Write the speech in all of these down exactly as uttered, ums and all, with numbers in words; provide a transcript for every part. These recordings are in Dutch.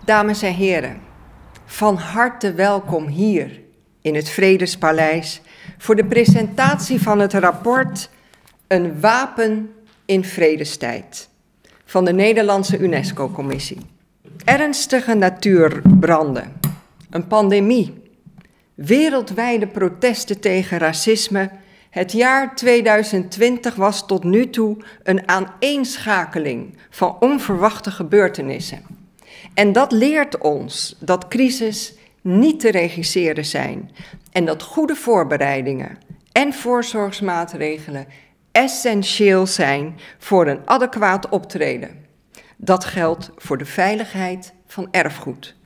Dames en heren, van harte welkom hier in het Vredespaleis voor de presentatie van het rapport Een wapen in vredestijd van de Nederlandse UNESCO-commissie. Ernstige natuurbranden, een pandemie, wereldwijde protesten tegen racisme. Het jaar tweeduizend twintig was tot nu toe een aaneenschakeling van onverwachte gebeurtenissen. En dat leert ons dat crisis niet te regisseren zijn en dat goede voorbereidingen en voorzorgsmaatregelen essentieel zijn voor een adequaat optreden. Dat geldt voor de veiligheid van erfgoed.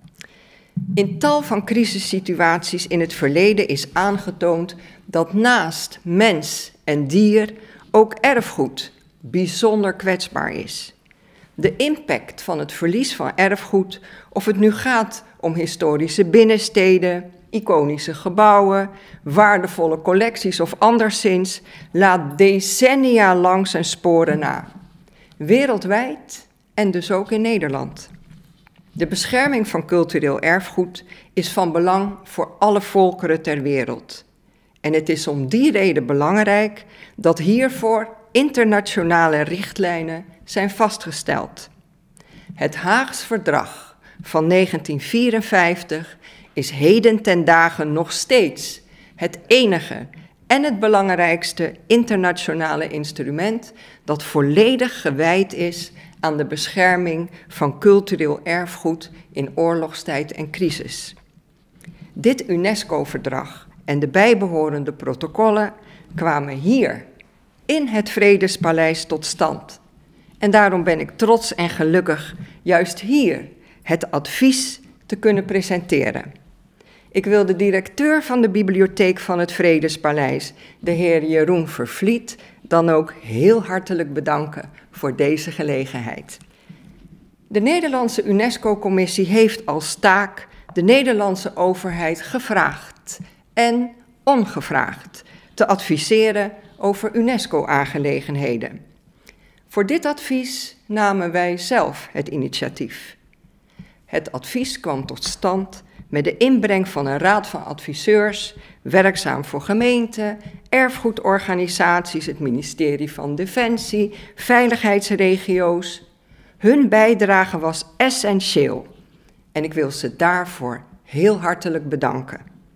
In tal van crisissituaties in het verleden is aangetoond dat naast mens en dier ook erfgoed bijzonder kwetsbaar is. De impact van het verlies van erfgoed, of het nu gaat om historische binnensteden, iconische gebouwen, waardevolle collecties of anderszins, laat decennia lang zijn sporen na. Wereldwijd en dus ook in Nederland. De bescherming van cultureel erfgoed is van belang voor alle volkeren ter wereld. En het is om die reden belangrijk dat hiervoor internationale richtlijnen zijn vastgesteld. Het Haags Verdrag van negentien vierenvijftig is heden ten dage nog steeds het enige en het belangrijkste internationale instrument dat volledig gewijd is aan de bescherming van cultureel erfgoed in oorlogstijd en crisis. Dit UNESCO-verdrag en de bijbehorende protocollen kwamen hier in het Vredespaleis tot stand. En daarom ben ik trots en gelukkig juist hier het advies te kunnen presenteren. Ik wil de directeur van de bibliotheek van het Vredespaleis, de heer Jeroen Vervliet, dan ook heel hartelijk bedanken voor deze gelegenheid. De Nederlandse UNESCO-commissie heeft als taak de Nederlandse overheid gevraagd en ongevraagd te adviseren over UNESCO-aangelegenheden. Voor dit advies namen wij zelf het initiatief. Het advies kwam tot stand met de inbreng van een raad van adviseurs, werkzaam voor gemeenten, erfgoedorganisaties, het ministerie van Defensie, veiligheidsregio's. Hun bijdrage was essentieel en ik wil ze daarvoor heel hartelijk bedanken.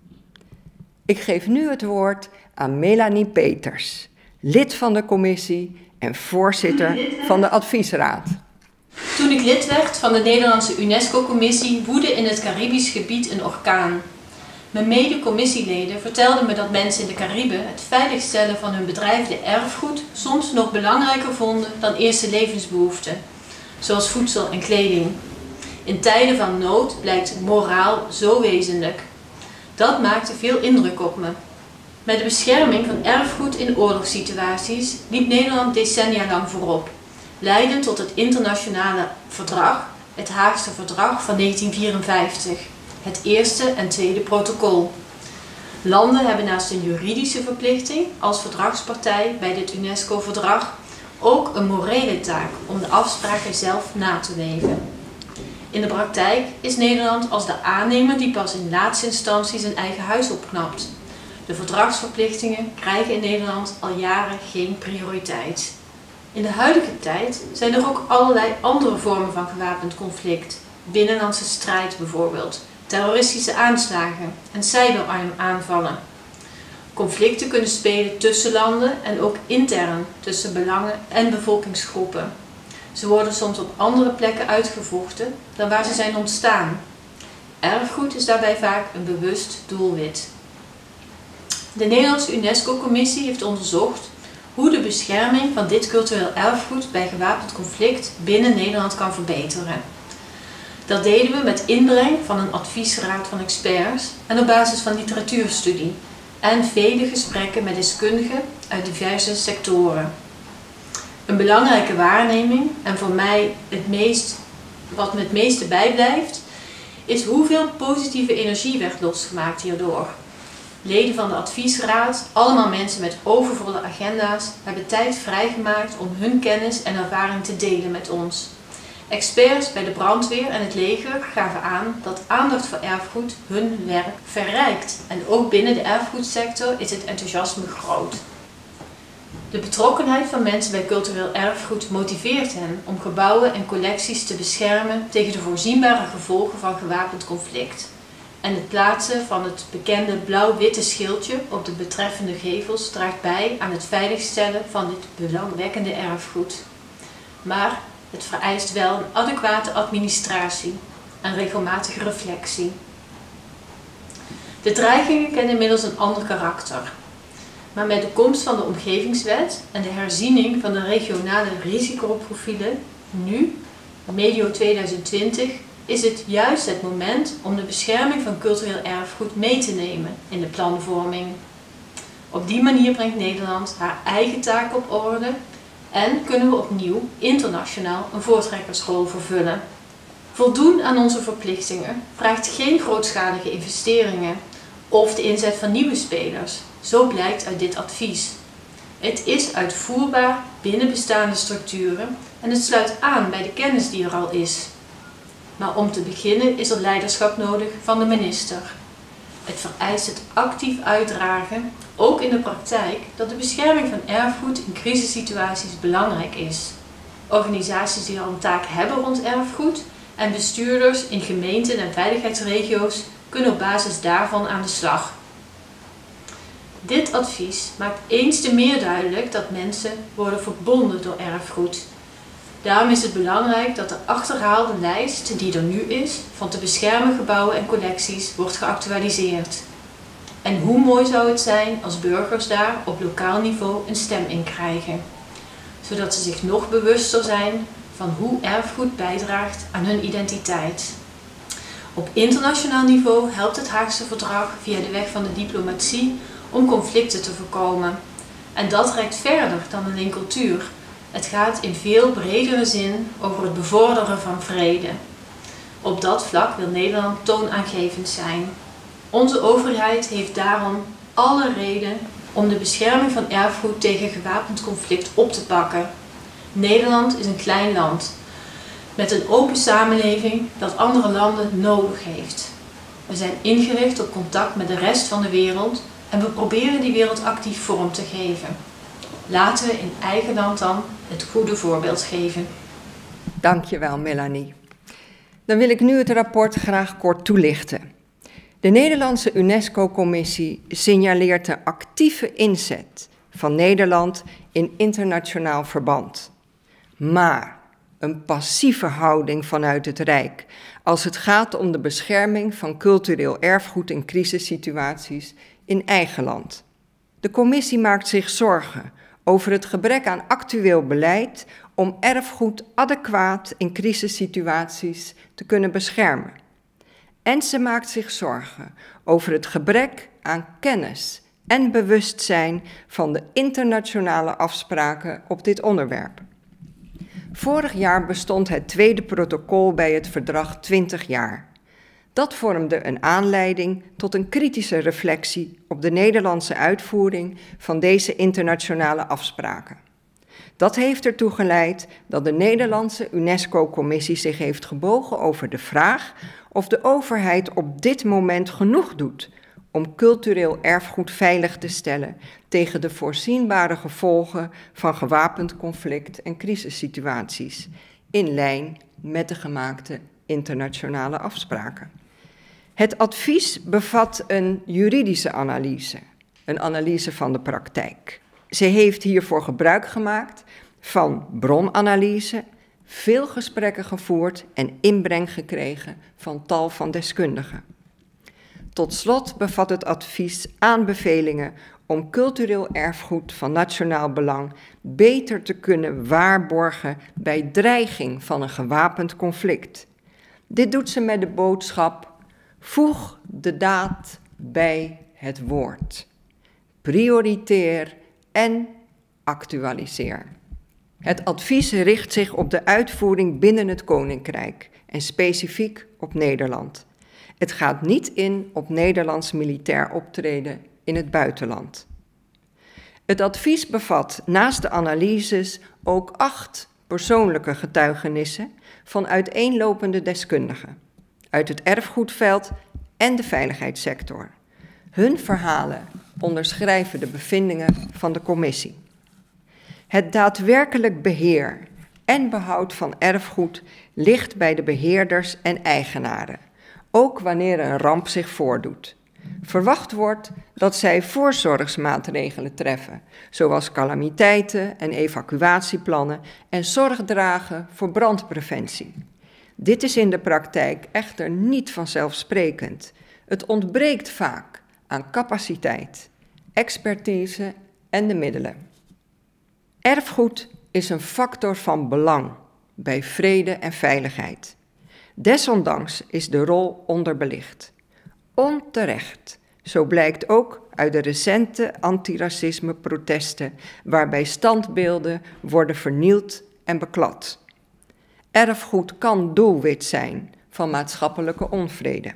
Ik geef nu het woord aan Melanie Peters, lid van de commissie en voorzitter van de adviesraad. Toen ik lid werd van de Nederlandse UNESCO-commissie woedde in het Caribisch gebied een orkaan. Mijn mede-commissieleden vertelden me dat mensen in de Cariben het veiligstellen van hun bedreigde erfgoed soms nog belangrijker vonden dan eerste levensbehoeften, zoals voedsel en kleding. In tijden van nood blijkt moraal zo wezenlijk. Dat maakte veel indruk op me. Met de bescherming van erfgoed in oorlogssituaties liep Nederland decennia lang voorop, leidend tot het internationale verdrag, het Haagse Verdrag van negentien vierenvijftig, het eerste en tweede protocol. Landen hebben naast een juridische verplichting als verdragspartij bij dit UNESCO-verdrag ook een morele taak om de afspraken zelf na te leven. In de praktijk is Nederland als de aannemer die pas in laatste instantie zijn eigen huis opknapt. De verdragsverplichtingen krijgen in Nederland al jaren geen prioriteit. In de huidige tijd zijn er ook allerlei andere vormen van gewapend conflict. Binnenlandse strijd bijvoorbeeld, terroristische aanslagen en cyberaanvallen. Conflicten kunnen spelen tussen landen en ook intern tussen belangen en bevolkingsgroepen. Ze worden soms op andere plekken uitgevochten dan waar ze zijn ontstaan. Erfgoed is daarbij vaak een bewust doelwit. De Nederlandse UNESCO-commissie heeft onderzocht hoe de bescherming van dit cultureel erfgoed bij gewapend conflict binnen Nederland kan verbeteren. Dat deden we met inbreng van een adviesraad van experts en op basis van literatuurstudie en vele gesprekken met deskundigen uit diverse sectoren. Een belangrijke waarneming, en voor mij het meest, wat me het meeste bijblijft, is hoeveel positieve energie werd losgemaakt hierdoor. Leden van de adviesraad, allemaal mensen met overvolle agenda's, hebben tijd vrijgemaakt om hun kennis en ervaring te delen met ons. Experts bij de brandweer en het leger gaven aan dat aandacht voor erfgoed hun werk verrijkt. En ook binnen de erfgoedsector is het enthousiasme groot. De betrokkenheid van mensen bij cultureel erfgoed motiveert hen om gebouwen en collecties te beschermen tegen de voorzienbare gevolgen van gewapend conflict. En het plaatsen van het bekende blauw-witte schildje op de betreffende gevels draagt bij aan het veiligstellen van dit belangwekkende erfgoed. Maar het vereist wel een adequate administratie en regelmatige reflectie. De dreigingen kennen inmiddels een ander karakter. Maar met de komst van de Omgevingswet en de herziening van de regionale risicoprofielen, nu, medio tweeduizend twintig, is het juist het moment om de bescherming van cultureel erfgoed mee te nemen in de planvorming. Op die manier brengt Nederland haar eigen taak op orde en kunnen we opnieuw internationaal een voortrekkersrol vervullen. Voldoen aan onze verplichtingen vraagt geen grootschalige investeringen of de inzet van nieuwe spelers. Zo blijkt uit dit advies. Het is uitvoerbaar binnen bestaande structuren en het sluit aan bij de kennis die er al is. Maar om te beginnen is er leiderschap nodig van de minister. Het vereist het actief uitdragen, ook in de praktijk, dat de bescherming van erfgoed in crisissituaties belangrijk is. Organisaties die al een taak hebben rond erfgoed en bestuurders in gemeenten en veiligheidsregio's kunnen op basis daarvan aan de slag. Dit advies maakt eens te meer duidelijk dat mensen worden verbonden door erfgoed. Daarom is het belangrijk dat de achterhaalde lijst die er nu is van te beschermen gebouwen en collecties wordt geactualiseerd. En hoe mooi zou het zijn als burgers daar op lokaal niveau een stem in krijgen, zodat ze zich nog bewuster zijn van hoe erfgoed bijdraagt aan hun identiteit. Op internationaal niveau helpt het Haagse Verdrag via de weg van de diplomatie om conflicten te voorkomen. En dat reikt verder dan alleen cultuur. Het gaat in veel bredere zin over het bevorderen van vrede. Op dat vlak wil Nederland toonaangevend zijn. Onze overheid heeft daarom alle reden om de bescherming van erfgoed tegen gewapend conflict op te pakken. Nederland is een klein land met een open samenleving dat andere landen nodig heeft. We zijn ingericht op contact met de rest van de wereld en we proberen die wereld actief vorm te geven. Laten we in eigen land dan het goede voorbeeld geven. Dankjewel, Melanie. Dan wil ik nu het rapport graag kort toelichten. De Nederlandse UNESCO-commissie signaleert de actieve inzet van Nederland in internationaal verband. Maar een passieve houding vanuit het Rijk als het gaat om de bescherming van cultureel erfgoed in crisissituaties in eigen land. De commissie maakt zich zorgen over het gebrek aan actueel beleid om erfgoed adequaat in crisissituaties te kunnen beschermen. En ze maakt zich zorgen over het gebrek aan kennis en bewustzijn van de internationale afspraken op dit onderwerp. Vorig jaar bestond het tweede protocol bij het verdrag twintig jaar. Dat vormde een aanleiding tot een kritische reflectie op de Nederlandse uitvoering van deze internationale afspraken. Dat heeft ertoe geleid dat de Nederlandse UNESCO-commissie zich heeft gebogen over de vraag of de overheid op dit moment genoeg doet om cultureel erfgoed veilig te stellen tegen de voorzienbare gevolgen van gewapend conflict en crisissituaties, in lijn met de gemaakte internationale afspraken. Het advies bevat een juridische analyse, een analyse van de praktijk. Ze heeft hiervoor gebruik gemaakt van bronanalyse, veel gesprekken gevoerd en inbreng gekregen van tal van deskundigen. Tot slot bevat het advies aanbevelingen om cultureel erfgoed van nationaal belang beter te kunnen waarborgen bij dreiging van een gewapend conflict. Dit doet ze met de boodschap: voeg de daad bij het woord. Prioriteer en actualiseer. Het advies richt zich op de uitvoering binnen het Koninkrijk en specifiek op Nederland. Het gaat niet in op Nederlands militair optreden in het buitenland. Het advies bevat naast de analyses ook acht persoonlijke getuigenissen van uiteenlopende deskundigen uit het erfgoedveld en de veiligheidssector. Hun verhalen onderschrijven de bevindingen van de commissie. Het daadwerkelijk beheer en behoud van erfgoed ligt bij de beheerders en eigenaren, ook wanneer een ramp zich voordoet. Verwacht wordt dat zij voorzorgsmaatregelen treffen, zoals calamiteiten en evacuatieplannen en zorg dragen voor brandpreventie. Dit is in de praktijk echter niet vanzelfsprekend. Het ontbreekt vaak aan capaciteit, expertise en de middelen. Erfgoed is een factor van belang bij vrede en veiligheid. Desondanks is de rol onderbelicht. Onterecht, zo blijkt ook uit de recente antiracisme-protesten, waarbij standbeelden worden vernield en beklad. Erfgoed kan doelwit zijn van maatschappelijke onvrede.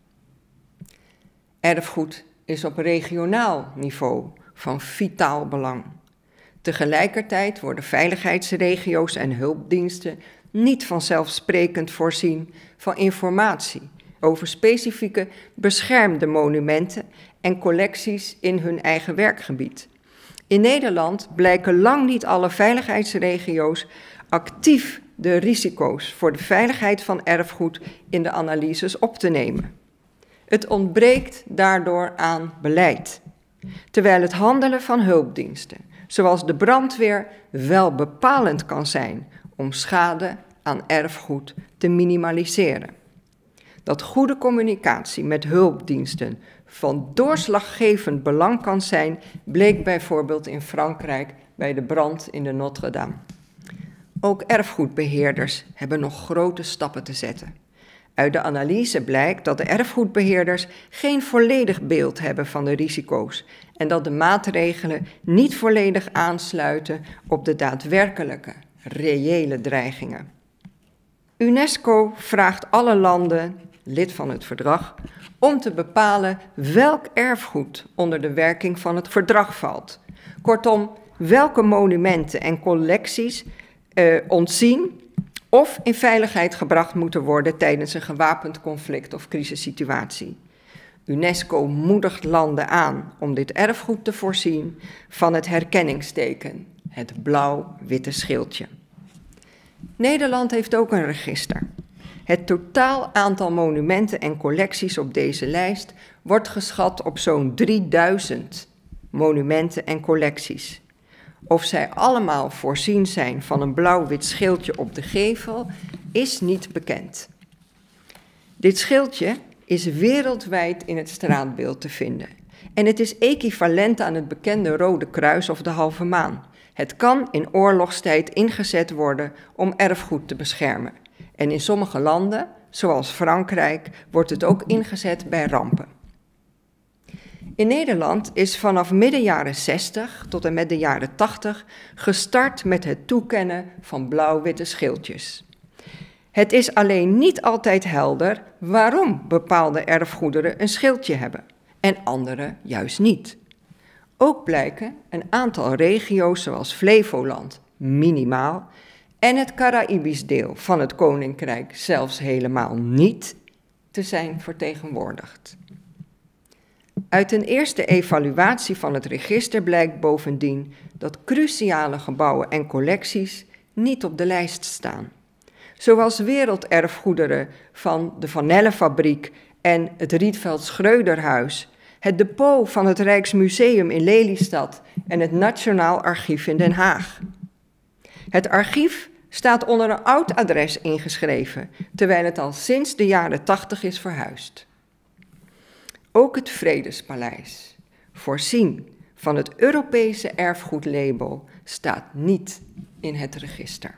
Erfgoed is op regionaal niveau van vitaal belang. Tegelijkertijd worden veiligheidsregio's en hulpdiensten niet vanzelfsprekend voorzien van informatie over specifieke beschermde monumenten en collecties in hun eigen werkgebied. In Nederland blijken lang niet alle veiligheidsregio's actief de risico's voor de veiligheid van erfgoed in de analyses op te nemen. Het ontbreekt daardoor aan beleid, terwijl het handelen van hulpdiensten, zoals de brandweer, wel bepalend kan zijn om schade aan erfgoed te minimaliseren. Dat goede communicatie met hulpdiensten van doorslaggevend belang kan zijn, bleek bijvoorbeeld in Frankrijk bij de brand in de Notre-Dame. Ook erfgoedbeheerders hebben nog grote stappen te zetten. Uit de analyse blijkt dat de erfgoedbeheerders geen volledig beeld hebben van de risico's en dat de maatregelen niet volledig aansluiten op de daadwerkelijke, reële dreigingen. UNESCO vraagt alle landen, lid van het verdrag, om te bepalen welk erfgoed onder de werking van het verdrag valt. Kortom, welke monumenten en collecties uh, ontzien of in veiligheid gebracht moeten worden tijdens een gewapend conflict of crisissituatie. UNESCO moedigt landen aan om dit erfgoed te voorzien van het herkenningsteken, het blauw-witte schildje. Nederland heeft ook een register. Het totaal aantal monumenten en collecties op deze lijst wordt geschat op zo'n drieduizend monumenten en collecties. Of zij allemaal voorzien zijn van een blauw-wit schildje op de gevel, is niet bekend. Dit schildje is wereldwijd in het straatbeeld te vinden. En het is equivalent aan het bekende Rode Kruis of de halve maan. Het kan in oorlogstijd ingezet worden om erfgoed te beschermen. En in sommige landen, zoals Frankrijk, wordt het ook ingezet bij rampen. In Nederland is vanaf midden jaren zestig tot en met de jaren tachtig gestart met het toekennen van blauw-witte schildjes. Het is alleen niet altijd helder waarom bepaalde erfgoederen een schildje hebben en andere juist niet. Ook blijken een aantal regio's zoals Flevoland minimaal en het Caraïbisch deel van het Koninkrijk zelfs helemaal niet te zijn vertegenwoordigd. Uit een eerste evaluatie van het register blijkt bovendien dat cruciale gebouwen en collecties niet op de lijst staan. Zoals werelderfgoederen van de Van Nelle-fabriek en het Rietveld Schreuderhuis, het depot van het Rijksmuseum in Lelystad en het Nationaal Archief in Den Haag. Het archief staat onder een oud adres ingeschreven, terwijl het al sinds de jaren tachtig is verhuisd. Ook het Vredespaleis, voorzien van het Europese erfgoedlabel, staat niet in het register.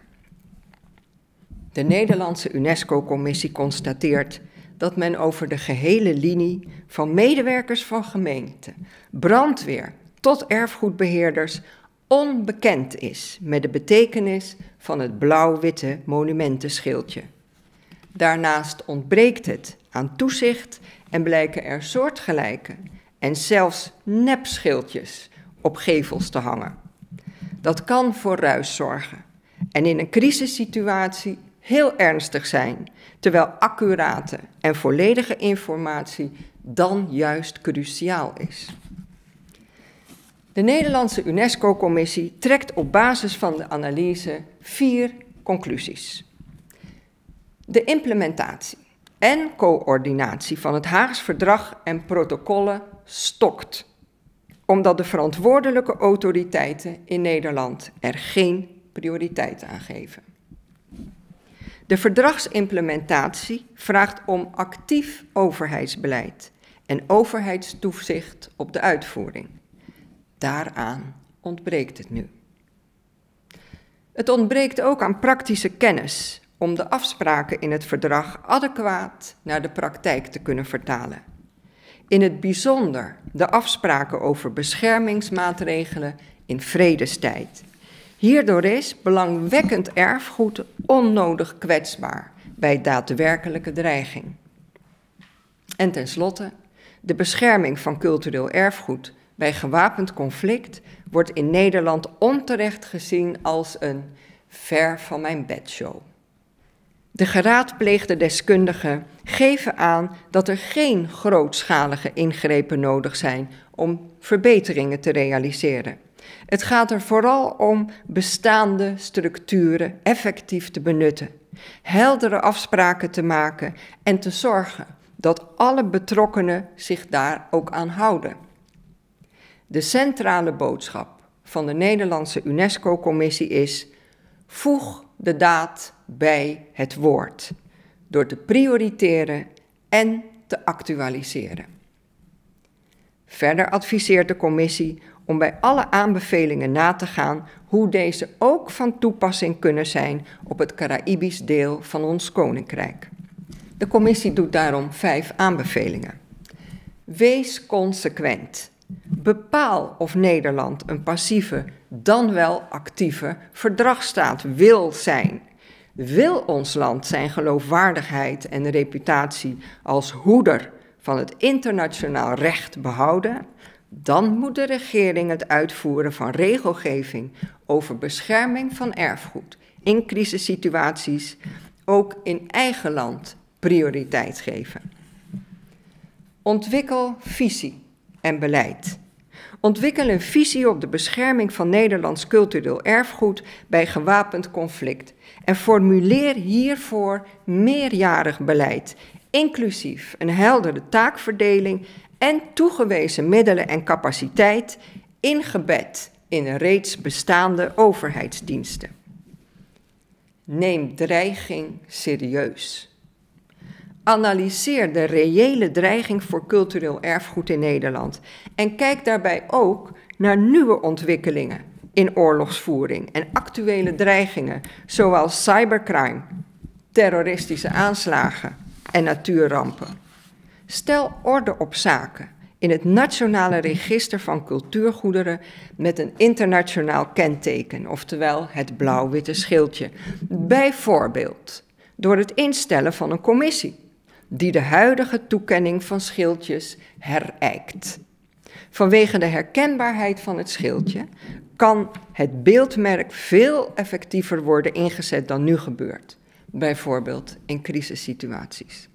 De Nederlandse UNESCO-commissie constateert dat men over de gehele linie van medewerkers van gemeenten, brandweer tot erfgoedbeheerders onbekend is met de betekenis van het blauw-witte monumentenschildje. Daarnaast ontbreekt het aan toezicht en blijken er soortgelijke en zelfs nepschildjes op gevels te hangen. Dat kan voor ruis zorgen en in een crisissituatie heel ernstig zijn, terwijl accurate en volledige informatie dan juist cruciaal is. De Nederlandse UNESCO-commissie trekt op basis van de analyse vier conclusies. De implementatie en coördinatie van het Haags Verdrag en protocollen stokt, omdat de verantwoordelijke autoriteiten in Nederland er geen prioriteit aan geven. De verdragsimplementatie vraagt om actief overheidsbeleid en overheidstoezicht op de uitvoering. Daaraan ontbreekt het nu. Het ontbreekt ook aan praktische kennis om de afspraken in het verdrag adequaat naar de praktijk te kunnen vertalen. In het bijzonder de afspraken over beschermingsmaatregelen in vredestijd. Hierdoor is belangwekkend erfgoed onnodig kwetsbaar bij daadwerkelijke dreiging. En tenslotte, de bescherming van cultureel erfgoed bij gewapend conflict wordt in Nederland onterecht gezien als een ver van mijn bedshow. De geraadpleegde deskundigen geven aan dat er geen grootschalige ingrepen nodig zijn om verbeteringen te realiseren. Het gaat er vooral om bestaande structuren effectief te benutten, heldere afspraken te maken en te zorgen dat alle betrokkenen zich daar ook aan houden. De centrale boodschap van de Nederlandse UNESCO-commissie is: voeg de daad bij het woord, door te prioriteren en te actualiseren. Verder adviseert de commissie om bij alle aanbevelingen na te gaan hoe deze ook van toepassing kunnen zijn op het Caraïbisch deel van ons koninkrijk. De commissie doet daarom vijf aanbevelingen. Wees consequent. Bepaal of Nederland een passieve, dan wel actieve verdragsstaat wil zijn. Wil ons land zijn geloofwaardigheid en reputatie als hoeder van het internationaal recht behouden, dan moet de regering het uitvoeren van regelgeving over bescherming van erfgoed in crisissituaties ook in eigen land prioriteit geven. Ontwikkel visie en beleid. Ontwikkel een visie op de bescherming van Nederlands cultureel erfgoed bij gewapend conflict en formuleer hiervoor meerjarig beleid, inclusief een heldere taakverdeling en toegewezen middelen en capaciteit ingebed in reeds bestaande overheidsdiensten. Neem dreiging serieus. Analyseer de reële dreiging voor cultureel erfgoed in Nederland en kijk daarbij ook naar nieuwe ontwikkelingen in oorlogsvoering en actuele dreigingen zoals cybercrime, terroristische aanslagen en natuurrampen. Stel orde op zaken in het Nationale Register van Cultuurgoederen met een internationaal kenteken, oftewel het blauw-witte schildje. Bijvoorbeeld door het instellen van een commissie die de huidige toekenning van schildjes herijkt. Vanwege de herkenbaarheid van het schildje kan het beeldmerk veel effectiever worden ingezet dan nu gebeurt, bijvoorbeeld in crisissituaties.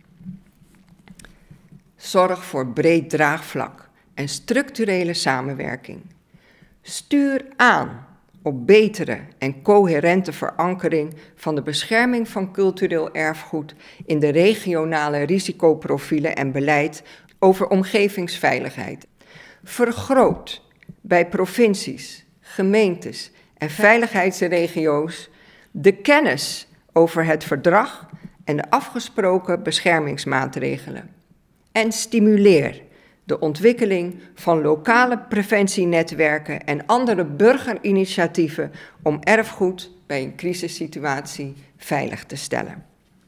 Zorg voor breed draagvlak en structurele samenwerking. Stuur aan op betere en coherente verankering van de bescherming van cultureel erfgoed in de regionale risicoprofielen en beleid over omgevingsveiligheid. Vergroot bij provincies, gemeentes en veiligheidsregio's de kennis over het verdrag en de afgesproken beschermingsmaatregelen. En stimuleer de ontwikkeling van lokale preventienetwerken en andere burgerinitiatieven om erfgoed bij een crisissituatie veilig te stellen.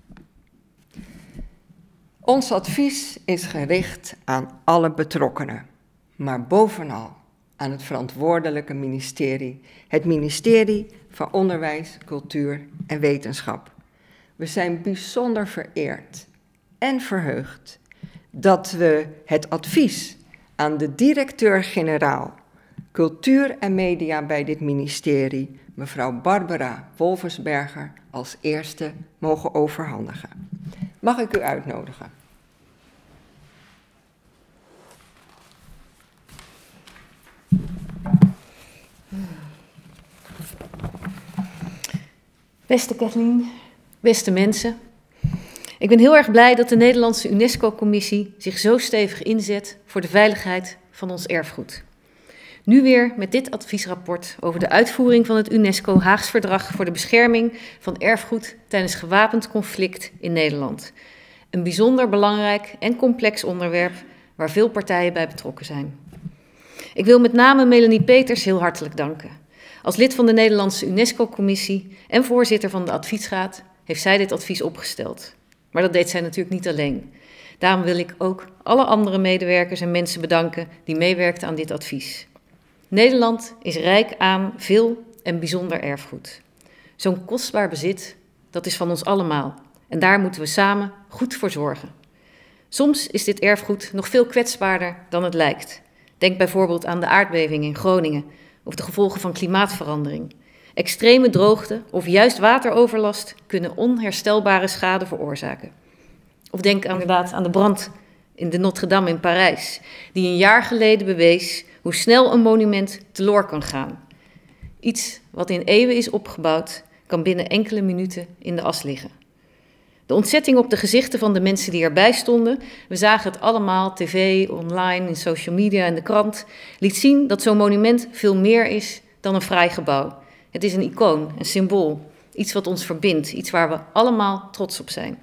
Ons advies is gericht aan alle betrokkenen, maar bovenal aan het verantwoordelijke ministerie, het ministerie van Onderwijs, Cultuur en Wetenschap. We zijn bijzonder vereerd en verheugd dat we het advies aan de directeur-generaal Cultuur en Media bij dit ministerie, mevrouw Barbara Wolfersberger als eerste mogen overhandigen. Mag ik u uitnodigen? Beste Kathleen, beste mensen. Ik ben heel erg blij dat de Nederlandse UNESCO-commissie zich zo stevig inzet voor de veiligheid van ons erfgoed. Nu weer met dit adviesrapport over de uitvoering van het UNESCO Haags Verdrag voor de bescherming van erfgoed tijdens gewapend conflict in Nederland. Een bijzonder belangrijk en complex onderwerp waar veel partijen bij betrokken zijn. Ik wil met name Melanie Peters heel hartelijk danken. Als lid van de Nederlandse UNESCO-commissie en voorzitter van de adviesraad heeft zij dit advies opgesteld. Maar dat deed zij natuurlijk niet alleen. Daarom wil ik ook alle andere medewerkers en mensen bedanken die meewerkten aan dit advies. Nederland is rijk aan veel en bijzonder erfgoed. Zo'n kostbaar bezit, dat is van ons allemaal. En daar moeten we samen goed voor zorgen. Soms is dit erfgoed nog veel kwetsbaarder dan het lijkt. Denk bijvoorbeeld aan de aardbeving in Groningen of de gevolgen van klimaatverandering. Extreme droogte of juist wateroverlast kunnen onherstelbare schade veroorzaken. Of denk inderdaad aan de brand in de Notre-Dame in Parijs, die een jaar geleden bewees hoe snel een monument teloor kan gaan. Iets wat in eeuwen is opgebouwd, kan binnen enkele minuten in de as liggen. De ontzetting op de gezichten van de mensen die erbij stonden, we zagen het allemaal, tv, online, in social media en de krant, liet zien dat zo'n monument veel meer is dan een fraai gebouw. Het is een icoon, een symbool, iets wat ons verbindt, iets waar we allemaal trots op zijn.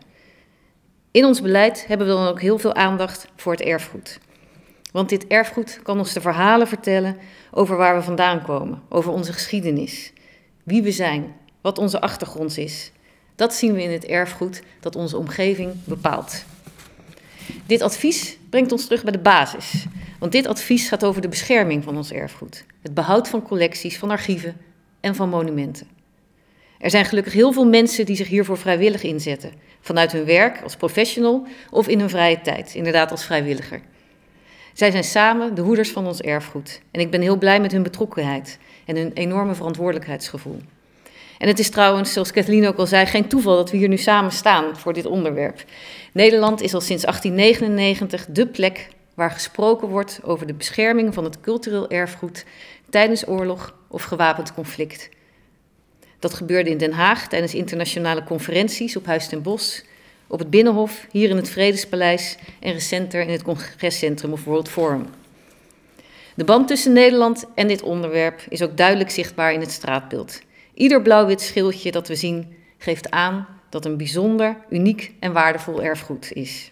In ons beleid hebben we dan ook heel veel aandacht voor het erfgoed. Want dit erfgoed kan ons de verhalen vertellen over waar we vandaan komen, over onze geschiedenis, wie we zijn, wat onze achtergrond is. Dat zien we in het erfgoed dat onze omgeving bepaalt. Dit advies brengt ons terug bij de basis. Want dit advies gaat over de bescherming van ons erfgoed. Het behoud van collecties, van archieven en van monumenten. Er zijn gelukkig heel veel mensen die zich hiervoor vrijwillig inzetten. Vanuit hun werk als professional of in hun vrije tijd, inderdaad als vrijwilliger. Zij zijn samen de hoeders van ons erfgoed. En ik ben heel blij met hun betrokkenheid en hun enorme verantwoordelijkheidsgevoel. En het is trouwens, zoals Kathleen ook al zei, geen toeval dat we hier nu samen staan voor dit onderwerp. Nederland is al sinds achttien negenennegentig de plek waar gesproken wordt over de bescherming van het cultureel erfgoed tijdens oorlog of gewapend conflict. Dat gebeurde in Den Haag tijdens internationale conferenties op Huis ten Bosch, op het Binnenhof, hier in het Vredespaleis en recenter in het Congrescentrum of World Forum. De band tussen Nederland en dit onderwerp is ook duidelijk zichtbaar in het straatbeeld. Ieder blauw-wit schildje dat we zien geeft aan dat een bijzonder, uniek en waardevol erfgoed is.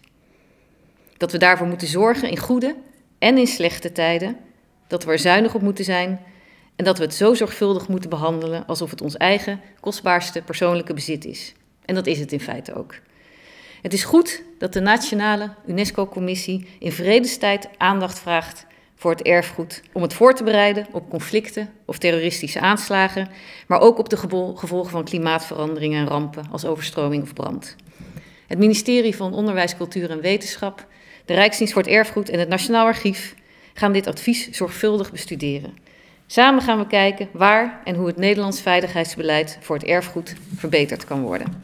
Dat we daarvoor moeten zorgen in goede en in slechte tijden, dat we er zuinig op moeten zijn en dat we het zo zorgvuldig moeten behandelen alsof het ons eigen, kostbaarste persoonlijke bezit is. En dat is het in feite ook. Het is goed dat de Nationale UNESCO-commissie in vredestijd aandacht vraagt voor het erfgoed, om het voor te bereiden op conflicten of terroristische aanslagen, maar ook op de gevolgen van klimaatverandering en rampen als overstroming of brand. Het ministerie van Onderwijs, Cultuur en Wetenschap, de Rijksdienst voor het Erfgoed en het Nationaal Archief gaan dit advies zorgvuldig bestuderen. Samen gaan we kijken waar en hoe het Nederlands veiligheidsbeleid voor het erfgoed verbeterd kan worden.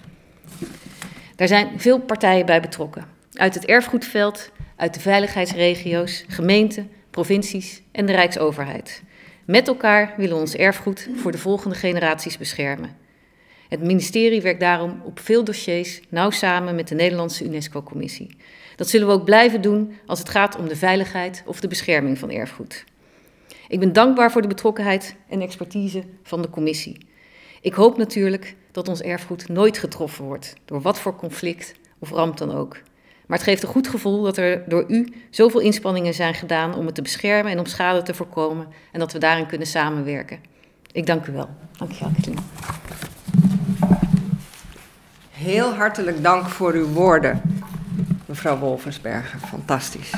Daar zijn veel partijen bij betrokken. Uit het erfgoedveld, uit de veiligheidsregio's, gemeenten, provincies en de Rijksoverheid. Met elkaar willen we ons erfgoed voor de volgende generaties beschermen. Het ministerie werkt daarom op veel dossiers nauw samen met de Nederlandse UNESCO-commissie. Dat zullen we ook blijven doen als het gaat om de veiligheid of de bescherming van erfgoed. Ik ben dankbaar voor de betrokkenheid en expertise van de commissie. Ik hoop natuurlijk dat ons erfgoed nooit getroffen wordt, door wat voor conflict of ramp dan ook. Maar het geeft een goed gevoel dat er door u zoveel inspanningen zijn gedaan om het te beschermen en om schade te voorkomen en dat we daarin kunnen samenwerken. Ik dank u wel. Dank je wel, Kathleen. Heel hartelijk dank voor uw woorden, mevrouw Wolfersberger. Fantastisch.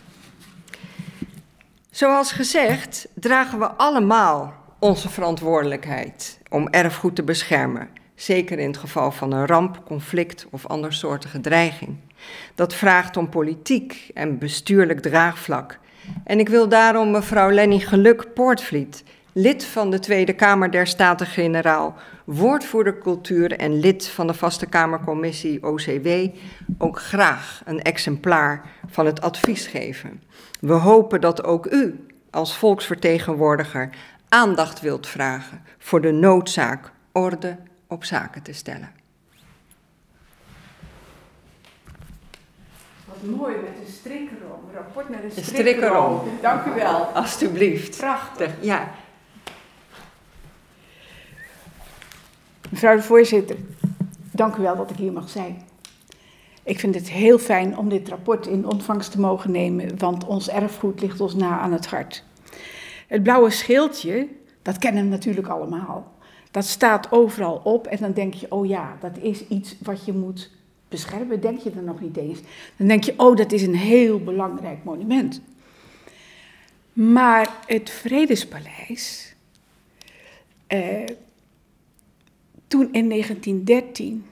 Zoals gezegd dragen we allemaal onze verantwoordelijkheid om erfgoed te beschermen. Zeker in het geval van een ramp, conflict of andersoortige dreiging. Dat vraagt om politiek en bestuurlijk draagvlak. En ik wil daarom mevrouw Lenny Geluk-Poortvliet lid van de Tweede Kamer der Staten-Generaal, woordvoerder cultuur en lid van de Vaste Kamercommissie O C W, ook graag een exemplaar van het advies geven. We hopen dat ook u als volksvertegenwoordiger aandacht wilt vragen voor de noodzaak orde op zaken te stellen. Wat mooi met een strik erom. Een rapport met een strik, een strik erom. erom. Dank u wel. Alsjeblieft. Prachtig. Ja. Mevrouw de voorzitter, dank u wel dat ik hier mag zijn. Ik vind het heel fijn om dit rapport in ontvangst te mogen nemen, want ons erfgoed ligt ons na aan het hart. Het blauwe schildje, dat kennen we natuurlijk allemaal. Dat staat overal op en dan denk je, oh ja, dat is iets wat je moet beschermen. Denk je er nog niet eens. Dan denk je, oh, dat is een heel belangrijk monument. Maar het Vredespaleis, eh, toen in negentien dertien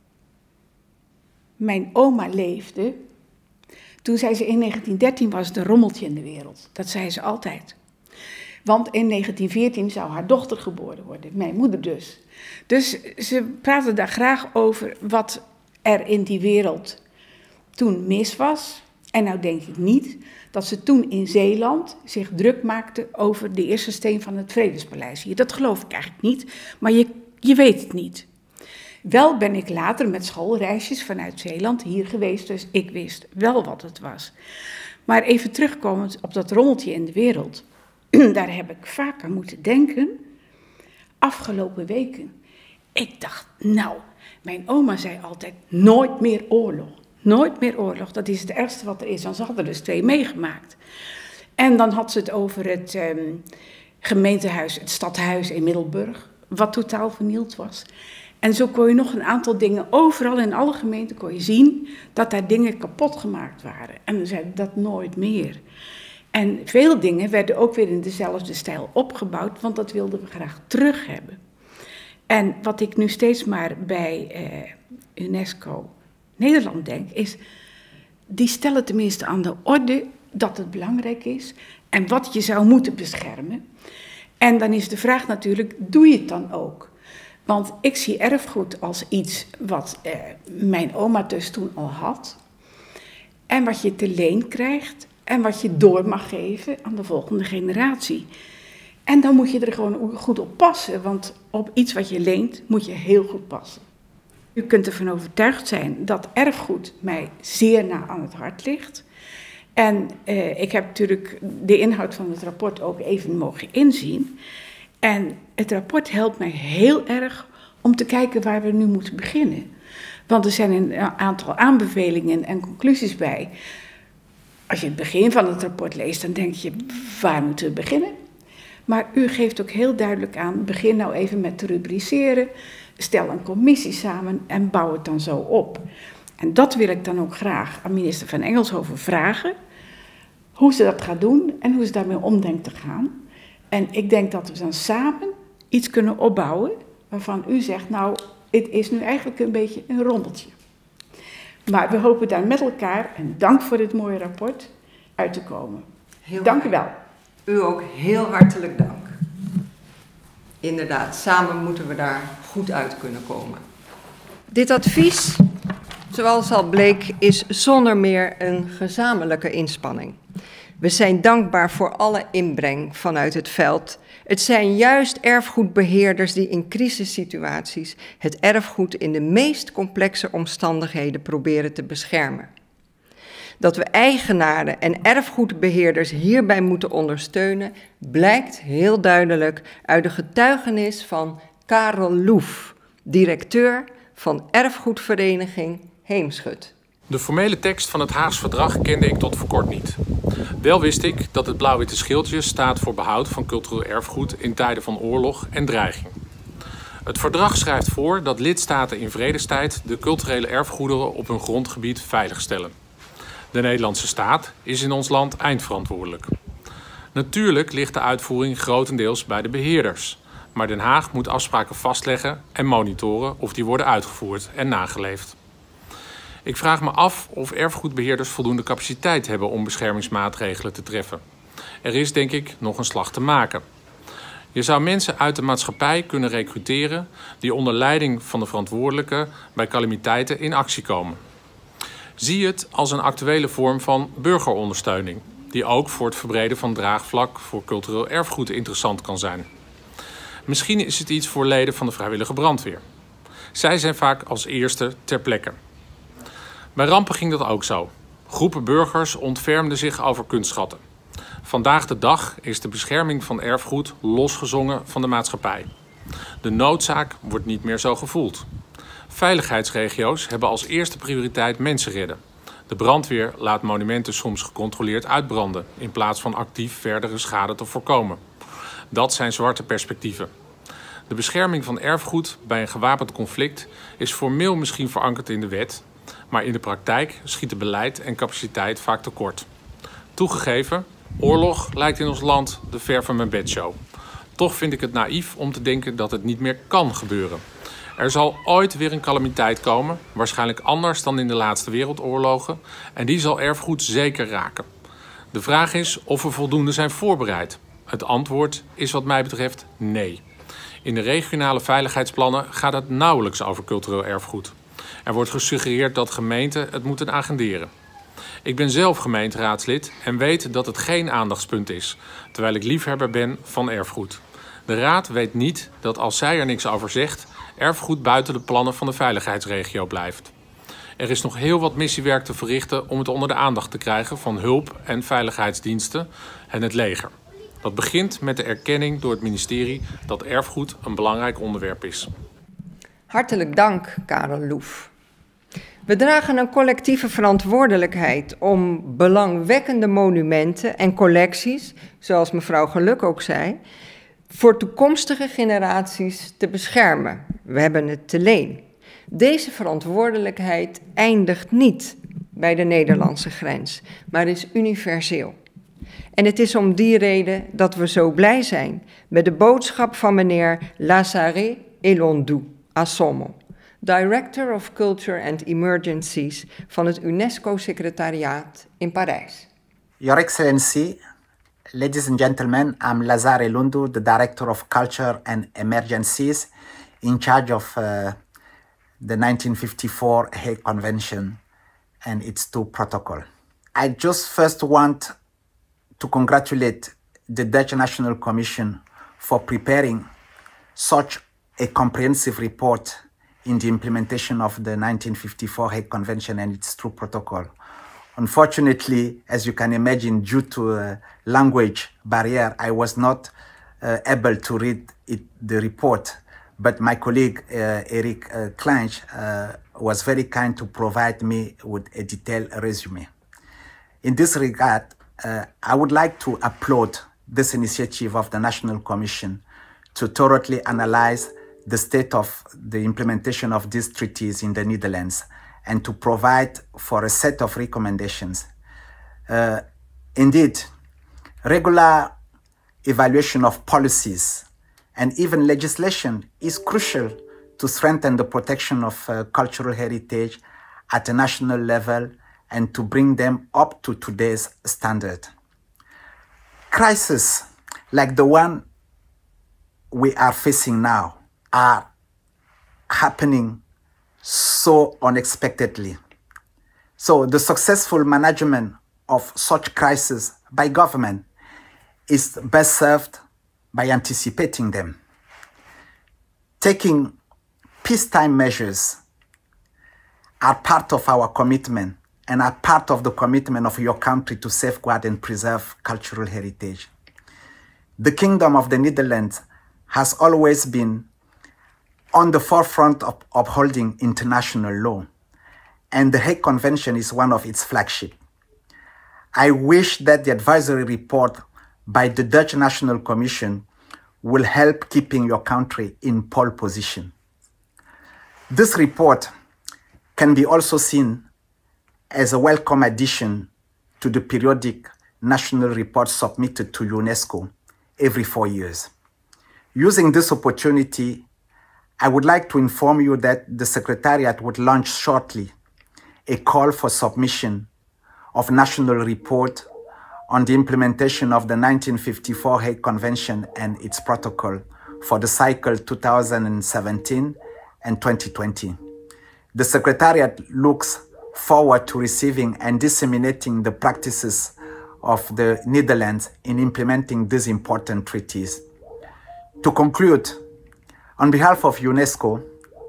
mijn oma leefde, toen zei ze in negentien dertien was het een rommeltje in de wereld. Dat zei ze altijd. Want in negentien veertien zou haar dochter geboren worden, mijn moeder dus. Dus ze praten daar graag over wat er in die wereld toen mis was. En nou denk ik niet dat ze toen in Zeeland zich druk maakte over de eerste steen van het Vredespaleis hier. Dat geloof ik eigenlijk niet, maar je, je weet het niet. Wel ben ik later met schoolreisjes vanuit Zeeland hier geweest, dus ik wist wel wat het was. Maar even terugkomend op dat rommeltje in de wereld, daar heb ik vaak aan moeten denken, afgelopen weken. Ik dacht, nou, mijn oma zei altijd, nooit meer oorlog. Nooit meer oorlog, dat is het ergste wat er is, want ze hadden dus twee meegemaakt. En dan had ze het over het um, gemeentehuis, het stadhuis in Middelburg, wat totaal vernield was. En zo kon je nog een aantal dingen, overal in alle gemeenten kon je zien dat daar dingen kapot gemaakt waren. En dan zeiden dat nooit meer. En veel dingen werden ook weer in dezelfde stijl opgebouwd, want dat wilden we graag terug hebben. En wat ik nu steeds maar bij eh, UNESCO Nederland denk, is, die stellen tenminste aan de orde dat het belangrijk is en wat je zou moeten beschermen. En dan is de vraag natuurlijk, doe je het dan ook? Want ik zie erfgoed als iets wat eh, mijn oma dus toen al had. En wat je te leen krijgt en wat je door mag geven aan de volgende generatie. En dan moet je er gewoon goed op passen, want op iets wat je leent moet je heel goed passen. U kunt ervan overtuigd zijn dat erfgoed mij zeer na aan het hart ligt. En eh, ik heb natuurlijk de inhoud van het rapport ook even mogen inzien. En het rapport helpt mij heel erg om te kijken waar we nu moeten beginnen. Want er zijn een aantal aanbevelingen en conclusies bij. Als je het begin van het rapport leest, dan denk je, waar moeten we beginnen? Maar u geeft ook heel duidelijk aan, begin nou even met te rubriceren. Stel een commissie samen en bouw het dan zo op. En dat wil ik dan ook graag aan minister van Engelshoven vragen. Hoe ze dat gaat doen en hoe ze daarmee om denkt te gaan. En ik denk dat we dan samen iets kunnen opbouwen waarvan u zegt, nou, het is nu eigenlijk een beetje een rommeltje. Maar we hopen daar met elkaar, en dank voor dit mooie rapport, uit te komen. Heel dank u wel. U ook heel hartelijk dank. Inderdaad, samen moeten we daar goed uit kunnen komen. Dit advies, zoals al bleek, is zonder meer een gezamenlijke inspanning. We zijn dankbaar voor alle inbreng vanuit het veld. Het zijn juist erfgoedbeheerders die in crisissituaties het erfgoed in de meest complexe omstandigheden proberen te beschermen. Dat we eigenaren en erfgoedbeheerders hierbij moeten ondersteunen, blijkt heel duidelijk uit de getuigenis van Karel Loef, directeur van erfgoedvereniging Heemschut. De formele tekst van het Haags Verdrag kende ik tot voor kort niet. Wel wist ik dat het blauw-witte schildje staat voor behoud van cultureel erfgoed in tijden van oorlog en dreiging. Het verdrag schrijft voor dat lidstaten in vredestijd de culturele erfgoederen op hun grondgebied veiligstellen. De Nederlandse staat is in ons land eindverantwoordelijk. Natuurlijk ligt de uitvoering grotendeels bij de beheerders, maar Den Haag moet afspraken vastleggen en monitoren of die worden uitgevoerd en nageleefd. Ik vraag me af of erfgoedbeheerders voldoende capaciteit hebben om beschermingsmaatregelen te treffen. Er is, denk ik, nog een slag te maken. Je zou mensen uit de maatschappij kunnen recruteren die onder leiding van de verantwoordelijke bij calamiteiten in actie komen. Zie het als een actuele vorm van burgerondersteuning, die ook voor het verbreden van draagvlak voor cultureel erfgoed interessant kan zijn. Misschien is het iets voor leden van de vrijwillige brandweer. Zij zijn vaak als eerste ter plekke. Bij rampen ging dat ook zo. Groepen burgers ontfermden zich over kunstschatten. Vandaag de dag is de bescherming van erfgoed losgezongen van de maatschappij. De noodzaak wordt niet meer zo gevoeld. Veiligheidsregio's hebben als eerste prioriteit mensen redden. De brandweer laat monumenten soms gecontroleerd uitbranden in plaats van actief verdere schade te voorkomen. Dat zijn zwarte perspectieven. De bescherming van erfgoed bij een gewapend conflict is formeel misschien verankerd in de wet, maar in de praktijk schieten beleid en capaciteit vaak tekort. Toegegeven, oorlog lijkt in ons land de ver van mijn bedshow. Toch vind ik het naïef om te denken dat het niet meer kan gebeuren. Er zal ooit weer een calamiteit komen, waarschijnlijk anders dan in de laatste wereldoorlogen, en die zal erfgoed zeker raken. De vraag is of we voldoende zijn voorbereid. Het antwoord is wat mij betreft nee. In de regionale veiligheidsplannen gaat het nauwelijks over cultureel erfgoed. Er wordt gesuggereerd dat gemeenten het moeten agenderen. Ik ben zelf gemeenteraadslid en weet dat het geen aandachtspunt is, terwijl ik liefhebber ben van erfgoed. De raad weet niet dat als zij er niks over zegt, erfgoed buiten de plannen van de veiligheidsregio blijft. Er is nog heel wat missiewerk te verrichten om het onder de aandacht te krijgen van hulp- en veiligheidsdiensten en het leger. Dat begint met de erkenning door het ministerie dat erfgoed een belangrijk onderwerp is. Hartelijk dank, Karel Loef. We dragen een collectieve verantwoordelijkheid om belangwekkende monumenten en collecties, zoals mevrouw Geluk ook zei, voor toekomstige generaties te beschermen. We hebben het te leen. Deze verantwoordelijkheid eindigt niet bij de Nederlandse grens, maar is universeel. En het is om die reden dat we zo blij zijn met de boodschap van meneer Lazare Elondou Assomo, Director of Culture and Emergencies van het UNESCO-secretariaat in Parijs. Your Excellency, ladies and gentlemen, I'm Lazare Elondou, the Director of Culture and Emergencies in charge of uh, the nineteen fifty-four Hague Convention and its two protocol. I just first want to congratulate the Dutch National Commission for preparing such a comprehensive report in the implementation of the nineteen fifty-four Hague Convention and its two protocol. Unfortunately, as you can imagine, due to a language barrier, I was not uh, able to read it, the report, but my colleague uh, Eric uh, Klansch uh, was very kind to provide me with a detailed resume. In this regard, uh, I would like to applaud this initiative of the National Commission to thoroughly analyze the state of the implementation of these treaties in the Netherlands and to provide for a set of recommendations. Uh, indeed, regular evaluation of policies and even legislation is crucial to strengthen the protection of uh, cultural heritage at a national level and to bring them up to today's standard. Crises like the one we are facing now are happening so unexpectedly. So the successful management of such crises by government is best served by anticipating them. Taking peacetime measures are part of our commitment and are part of the commitment of your country to safeguard and preserve cultural heritage. The Kingdom of the Netherlands has always been on the forefront of upholding international law, and the Hague Convention is one of its flagship. I wish that the advisory report by the Dutch National Commission will help keeping your country in pole position. This report can be also seen as a welcome addition to the periodic national reports submitted to UNESCO every four years. Using this opportunity, I would like to inform you that the Secretariat would launch shortly a call for submission of national report on the implementation of the nineteen fifty-four Hague Convention and its protocol for the cycle two thousand seventeen and twenty twenty. The Secretariat looks forward to receiving and disseminating the practices of the Netherlands in implementing these important treaties. To conclude, on behalf of UNESCO,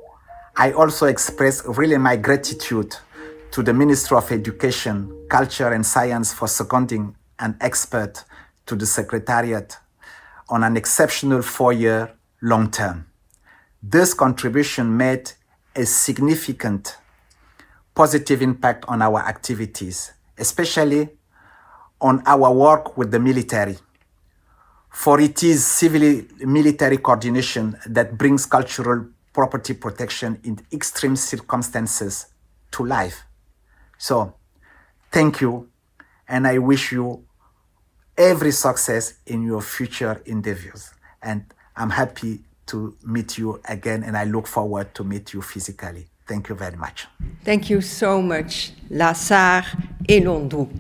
I also express really my gratitude to the Ministry of Education, Culture and Science for seconding an expert to the Secretariat on an exceptional four-year long term. This contribution made a significant positive impact on our activities, especially on our work with the military. For it is civil-military coordination that brings cultural property protection in extreme circumstances to life. So, thank you, and I wish you every success in your future endeavors. And I'm happy to meet you again, and I look forward to meet you physically. Thank you very much. Thank you so much, Lazare Elondou.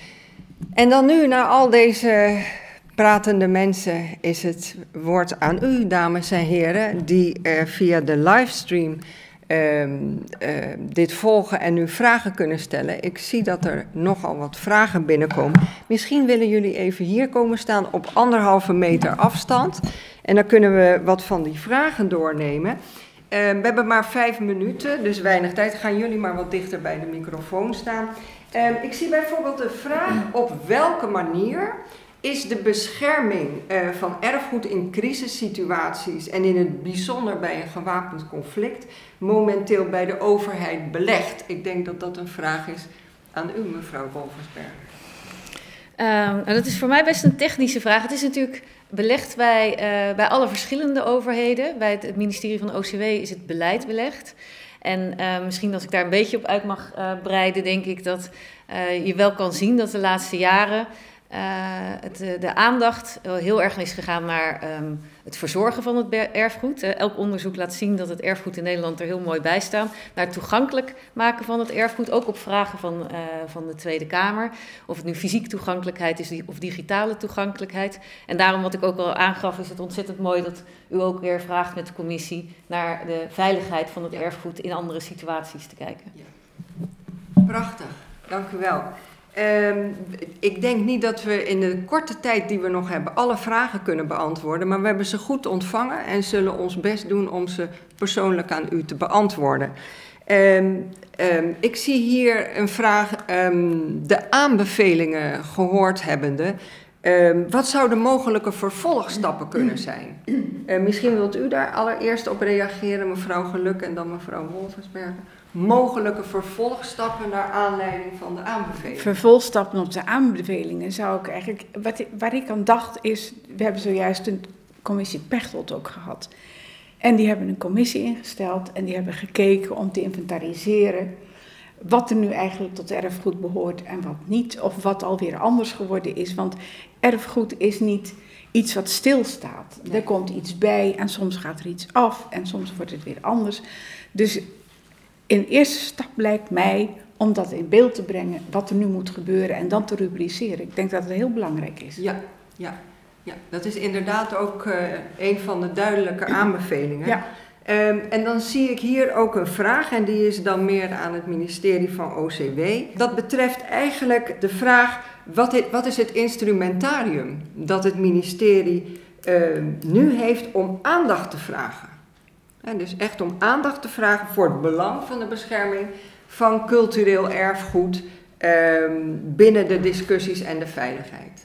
En dan nu, na al deze pratende mensen, is het woord aan u, dames en heren, die uh, via de livestream uh, uh, dit volgen en nu vragen kunnen stellen. Ik zie dat er nogal wat vragen binnenkomen. Misschien willen jullie even hier komen staan op anderhalve meter afstand. En dan kunnen we wat van die vragen doornemen. Uh, we hebben maar vijf minuten, dus weinig tijd. Gaan jullie maar wat dichter bij de microfoon staan. Uh, ik zie bijvoorbeeld de vraag: op welke manier is de bescherming uh, van erfgoed in crisissituaties en in het bijzonder bij een gewapend conflict momenteel bij de overheid belegd? Ik denk dat dat een vraag is aan u, mevrouw Wolfersberger. Uh, nou, dat is voor mij best een technische vraag. Het is natuurlijk belegd bij, uh, bij alle verschillende overheden. Bij het, het ministerie van O C W is het beleid belegd. En uh, misschien als ik daar een beetje op uit mag uh, breiden, denk ik dat uh, je wel kan zien dat de laatste jaren Uh, het, de aandacht heel erg is gegaan naar um, het verzorgen van het erfgoed. Uh, elk onderzoek laat zien dat het erfgoed in Nederland er heel mooi bij staat. Naar het toegankelijk maken van het erfgoed, ook op vragen van, uh, van de Tweede Kamer. Of het nu fysiek toegankelijkheid is of digitale toegankelijkheid. En daarom, wat ik ook al aangaf, is het ontzettend mooi dat u ook weer vraagt met de commissie naar de veiligheid van het erfgoed in andere situaties te kijken. Ja. Prachtig, dank u wel. Um, ik denk niet dat we in de korte tijd die we nog hebben alle vragen kunnen beantwoorden, maar we hebben ze goed ontvangen en zullen ons best doen om ze persoonlijk aan u te beantwoorden. Um, um, ik zie hier een vraag, um, de aanbevelingen gehoord hebbende. Um, wat zouden mogelijke vervolgstappen kunnen zijn? Uh, misschien wilt u daar allereerst op reageren, mevrouw Geluk, en dan mevrouw Wolfersberger. Mogelijke vervolgstappen naar aanleiding van de aanbevelingen. Vervolgstappen op de aanbevelingen zou ik eigenlijk... Wat ik, waar ik aan dacht is... We hebben zojuist een commissie Pechtold ook gehad. En die hebben een commissie ingesteld en die hebben gekeken om te inventariseren wat er nu eigenlijk tot erfgoed behoort en wat niet. Of wat alweer anders geworden is. Want erfgoed is niet iets wat stilstaat. Nee. Er komt iets bij en soms gaat er iets af en soms wordt het weer anders. Dus in eerste stap lijkt mij om dat in beeld te brengen wat er nu moet gebeuren en dan te rubriceren. Ik denk dat het heel belangrijk is. Ja, ja, ja. Dat is inderdaad ook uh, een van de duidelijke aanbevelingen. Ja. Um, en dan zie ik hier ook een vraag en die is dan meer aan het ministerie van O C W. Dat betreft eigenlijk de vraag, wat is, wat is het instrumentarium dat het ministerie uh, nu heeft om aandacht te vragen? En dus echt om aandacht te vragen voor het belang van de bescherming van cultureel erfgoed um, binnen de discussies en de veiligheid.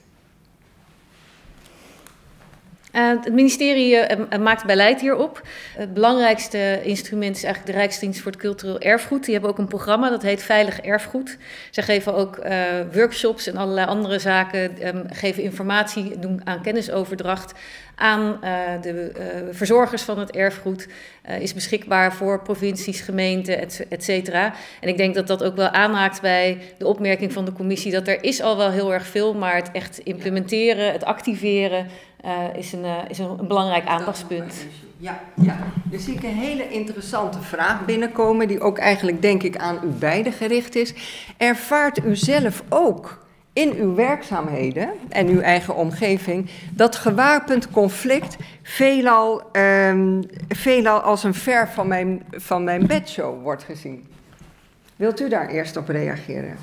Uh, het ministerie uh, maakt beleid hierop. Het belangrijkste instrument is eigenlijk de Rijksdienst voor het Cultureel Erfgoed. Die hebben ook een programma, dat heet Veilig Erfgoed. Zij geven ook uh, workshops en allerlei andere zaken, um, geven informatie, doen aan kennisoverdracht aan uh, de uh, verzorgers van het erfgoed. Uh, is beschikbaar voor provincies, gemeenten, et, et cetera. En ik denk dat dat ook wel aanhaakt bij de opmerking van de commissie dat er is al wel heel erg veel, maar het echt implementeren, het activeren, Uh, is, een, uh, is een, een belangrijk aandachtspunt. Ja, ja. Dus zie ik een hele interessante vraag binnenkomen, die ook eigenlijk denk ik aan u beiden gericht is. Ervaart u zelf ook in uw werkzaamheden en uw eigen omgeving dat gewapend conflict veelal, um, veelal als een ver van mijn, van mijn bedshow wordt gezien. Wilt u daar eerst op reageren?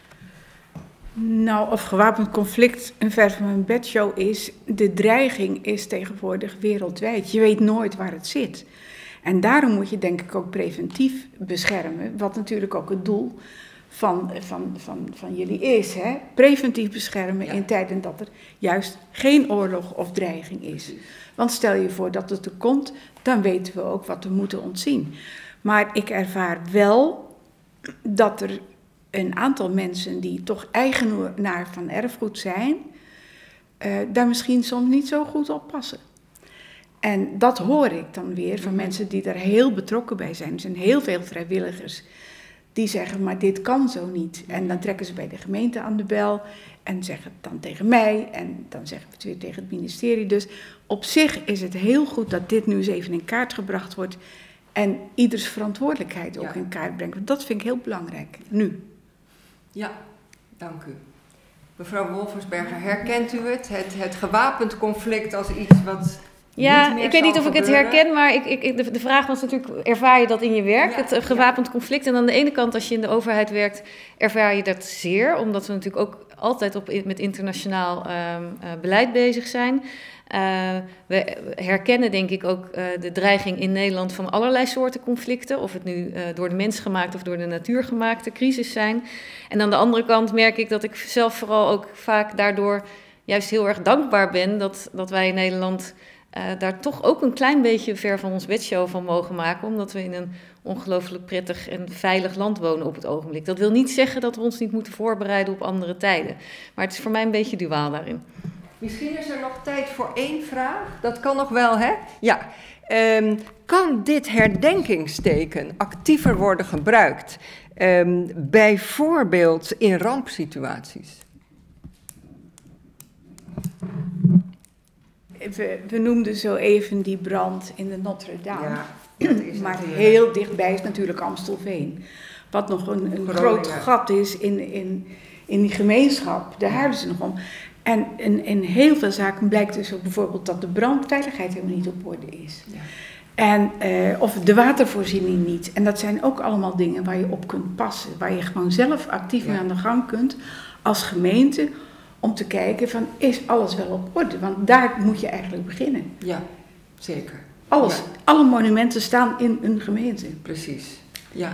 Nou, of gewapend conflict een ver van mijn bedshow is, de dreiging is tegenwoordig wereldwijd. Je weet nooit waar het zit. En daarom moet je denk ik ook preventief beschermen, wat natuurlijk ook het doel van, van, van, van jullie is. Hè? Preventief beschermen ja. in tijden dat er juist geen oorlog of dreiging is. Want stel je voor dat het er komt, dan weten we ook wat we moeten ontzien. Maar ik ervaar wel dat er een aantal mensen die toch eigenaar van erfgoed zijn, uh, daar misschien soms niet zo goed op passen. En dat hoor ik dan weer van mensen die daar heel betrokken bij zijn. Er zijn heel veel vrijwilligers die zeggen, maar dit kan zo niet. En dan trekken ze bij de gemeente aan de bel en zeggen het dan tegen mij en dan zeggen we het weer tegen het ministerie. Dus op zich is het heel goed dat dit nu eens even in kaart gebracht wordt en ieders verantwoordelijkheid ook ja. in kaart brengt. Dat vind ik heel belangrijk, nu. Ja, dank u. Mevrouw Wolfersberger, herkent u het? Het, het gewapend conflict als iets wat... Ja, ik weet niet of gebeuren. ik het herken, maar ik, ik, de, de vraag was natuurlijk, ervaar je dat in je werk, ja, het gewapend ja. conflict? En aan de ene kant, als je in de overheid werkt, ervaar je dat zeer, omdat we natuurlijk ook altijd op, met internationaal um, uh, beleid bezig zijn. Uh, we herkennen denk ik ook uh, de dreiging in Nederland van allerlei soorten conflicten, of het nu uh, door de mens gemaakt of door de natuur gemaakte crisis zijn. En aan de andere kant merk ik dat ik zelf vooral ook vaak daardoor juist heel erg dankbaar ben dat, dat wij in Nederland uh, daar toch ook een klein beetje ver van ons bedshow van mogen maken, omdat we in een ongelooflijk prettig en veilig land wonen op het ogenblik. Dat wil niet zeggen dat we ons niet moeten voorbereiden op andere tijden, maar het is voor mij een beetje duaal daarin. Misschien is er nog tijd voor één vraag. Dat kan nog wel, hè? Ja. Um, kan dit herdenkingsteken actiever worden gebruikt? Um, bijvoorbeeld in rampsituaties? We, we noemden zo even die brand in de Notre-Dame. Ja, maar heel dichtbij is natuurlijk Amstelveen. Wat nog een, een groot gat is in, in, in die gemeenschap. Daar huilen ze nog om. En in, in heel veel zaken blijkt dus ook bijvoorbeeld dat de brandveiligheid helemaal niet op orde is. Ja. En, uh, of de watervoorziening niet. En dat zijn ook allemaal dingen waar je op kunt passen. Waar je gewoon zelf actief ja. mee aan de gang kunt als gemeente. Om te kijken van, is alles wel op orde? Want daar moet je eigenlijk beginnen. Ja, zeker. Alles. Ja. Alle monumenten staan in een gemeente. Precies, ja.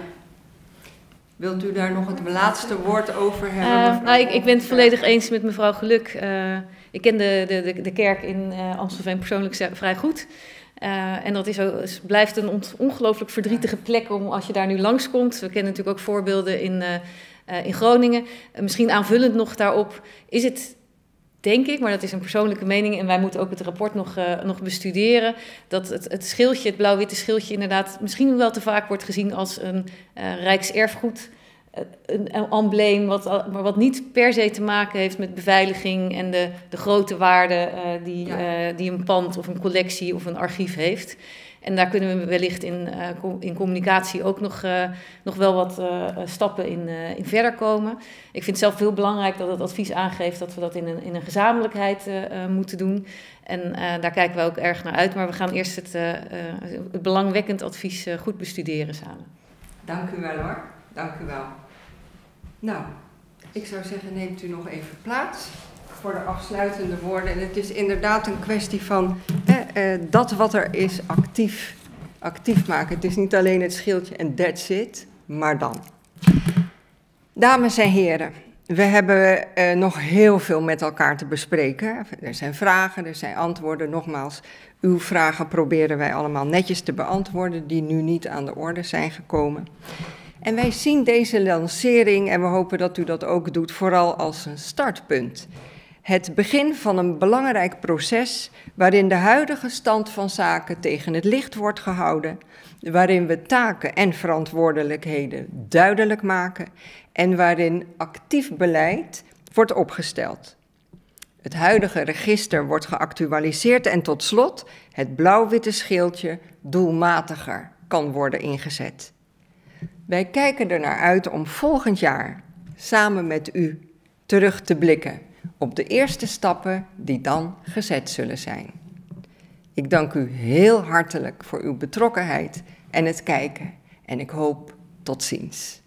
Wilt u daar nog het laatste woord over hebben? Uh, nou, ik, ik ben het volledig eens met mevrouw Geluk. Uh, ik ken de, de, de kerk in uh, Amstelveen persoonlijk vrij goed. Uh, en dat is ook, blijft een on, ongelooflijk verdrietige plek om, als je daar nu langskomt. We kennen natuurlijk ook voorbeelden in, uh, uh, in Groningen. Uh, misschien aanvullend nog daarop is het, denk ik, maar dat is een persoonlijke mening en wij moeten ook het rapport nog, uh, nog bestuderen, dat het, het schildje, het blauw-witte schildje, inderdaad misschien wel te vaak wordt gezien als een uh, rijkserfgoed. Een, een embleem wat, maar wat niet per se te maken heeft met beveiliging en de, de grote waarde uh, die, ja. uh, die een pand of een collectie of een archief heeft. En daar kunnen we wellicht in, uh, in communicatie ook nog, uh, nog wel wat uh, stappen in, uh, in verder komen. Ik vind het zelf heel belangrijk dat het advies aangeeft dat we dat in een, in een gezamenlijkheid uh, uh, moeten doen. En uh, daar kijken we ook erg naar uit. Maar we gaan eerst het, uh, uh, het belangwekkend advies uh, goed bestuderen samen. Dank u wel hoor. Dank u wel. Nou, ik zou zeggen, neemt u nog even plaats voor de afsluitende woorden. En het is inderdaad een kwestie van eh, eh, dat wat er is actief, actief maken. Het is niet alleen het schildje en that's it, maar dan. Dames en heren, we hebben eh, nog heel veel met elkaar te bespreken. Er zijn vragen, er zijn antwoorden. Nogmaals, uw vragen proberen wij allemaal netjes te beantwoorden die nu niet aan de orde zijn gekomen. En wij zien deze lancering, en we hopen dat u dat ook doet, vooral als een startpunt. Het begin van een belangrijk proces waarin de huidige stand van zaken tegen het licht wordt gehouden, waarin we taken en verantwoordelijkheden duidelijk maken en waarin actief beleid wordt opgesteld. Het huidige register wordt geactualiseerd en tot slot het blauw-witte schildje doelmatiger kan worden ingezet. Wij kijken er naar uit om volgend jaar samen met u terug te blikken op de eerste stappen die dan gezet zullen zijn. Ik dank u heel hartelijk voor uw betrokkenheid en het kijken en ik hoop tot ziens.